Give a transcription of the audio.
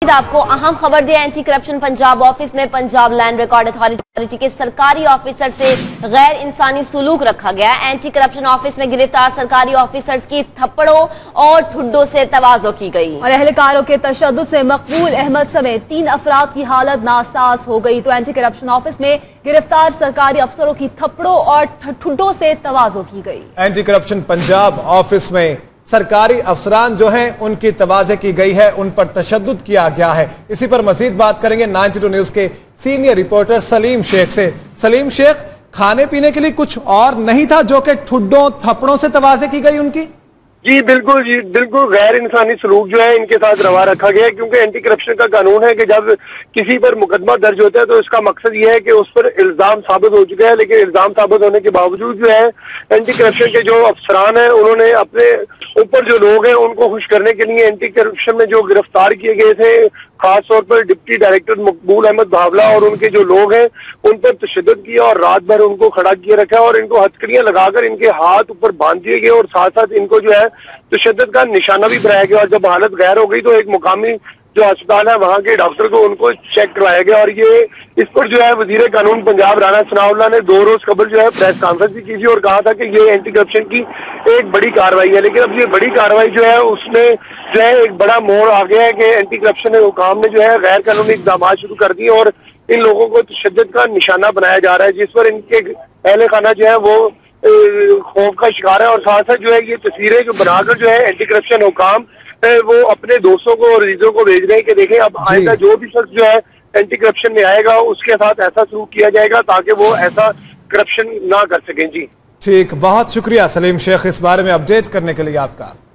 आपको अहम खबर दिया। एंटी करप्शन पंजाब ऑफिस में पंजाब लैंड रिकॉर्ड अथॉरिटी के सरकारी ऑफिसर से गैर इंसानी सलूक रखा गया। एंटी करप्शन ऑफिस में गिरफ्तार सरकारी ऑफिसर्स की थप्पड़ों और ठुड्डों से तवाज़ो की गई और एहलकारों के तशद्दुद से मकबूल अहमद समेत 3 अफराद की हालत नासाज हो गई। तो एंटी करप्शन ऑफिस में गिरफ्तार सरकारी अफसरों की थप्पड़ों और ठुड्डों से तवाज़ो की गई। एंटी करप्शन पंजाब ऑफिस में सरकारी अफसरान जो हैं उनकी तवाज़े की गई है, उन पर तशद्दुद किया गया है। इसी पर मजीद बात करेंगे 92 न्यूज के सीनियर रिपोर्टर सलीम शेख से। सलीम शेख, खाने पीने के लिए कुछ और नहीं था जो कि ठुड्डों थप्पड़ों से तवाज़े की गई उनकी? जी बिल्कुल गैर इंसानी सलूक जो है इनके साथ रवा रखा गया है, क्योंकि एंटी करप्शन का कानून है कि जब किसी पर मुकदमा दर्ज होता है तो इसका मकसद ये है कि उस पर इल्जाम साबित हो चुका है, लेकिन इल्जाम साबित होने के बावजूद जो है एंटी करप्शन के जो अफसरान हैं उन्होंने अपने ऊपर जो लोग हैं उनको खुश करने के लिए एंटी करप्शन में जो गिरफ्तार किए गए थे, खासतौर पर डिप्टी डायरेक्टर मकबूल अहमद भावला और उनके जो लोग हैं उन पर तशद्दुद किया और रात भर उनको खड़ा किए रखा और इनको हथकड़ियां लगाकर इनके हाथ ऊपर बांध दिए गए और साथ साथ इनको जो है तशद्दुद का निशाना भी बनाया गया। और जब हालत गैर हो गई तो एक मुकामी जो अस्पताल है वहां के डॉक्टर को उनको चेक करवाया गया और ये इस पर जो है वजीर कानून पंजाब राणा सनाउल्लाह ने 2 रोज कबल जो है प्रेस कॉन्फ्रेंस भी की थी और कहा था कि ये एंटी करप्शन की एक बड़ी कार्रवाई है। लेकिन अब ये बड़ी कार्रवाई जो है उसमें जो है एक बड़ा मोड़ आ गया है कि एंटी करप्शन हुकाम ने जो है गैर कानूनी इकदाम शुरू कर दिए और इन लोगों को तशद्दुद का निशाना बनाया जा रहा है, जिस पर इनके अहले खाना जो है वो खौफ का शिकार है। और साथ साथ जो है ये तस्वीरें जो बनाकर जो है एंटी करप्शन हुकाम वो अपने दोस्तों को और अजीजों को भेज रहे हैं कि देखें अब आइंदा जो भी शख्स जो है एंटी करप्शन में आएगा उसके साथ ऐसा सलूक किया जाएगा ताकि वो ऐसा करप्शन ना कर सकें। जी ठीक, बहुत शुक्रिया सलीम शेख इस बारे में अपडेट करने के लिए आपका।